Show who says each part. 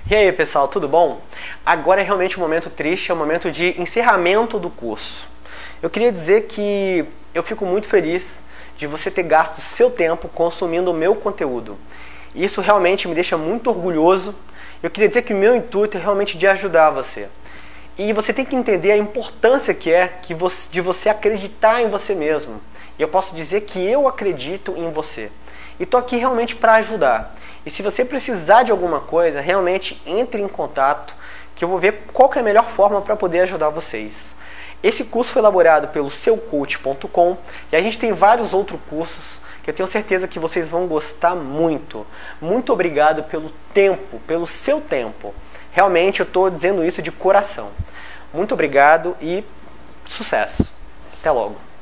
Speaker 1: E aí pessoal, tudo bom? Agora é realmente um momento triste, é um momento de encerramento do curso. Eu queria dizer que eu fico muito feliz de você ter gasto seu tempo consumindo o meu conteúdo. Isso realmente me deixa muito orgulhoso. Eu queria dizer que o meu intuito é realmente de ajudar você. E você tem que entender a importância que é de você acreditar em você mesmo. E eu posso dizer que eu acredito em você. E estou aqui realmente para ajudar. E se você precisar de alguma coisa, realmente entre em contato, que eu vou ver qual que é a melhor forma para poder ajudar vocês. Esse curso foi elaborado pelo seucoach.com e a gente tem vários outros cursos que eu tenho certeza que vocês vão gostar muito. Muito obrigado pelo tempo, pelo seu tempo. Realmente eu estou dizendo isso de coração. Muito obrigado e sucesso. Até logo.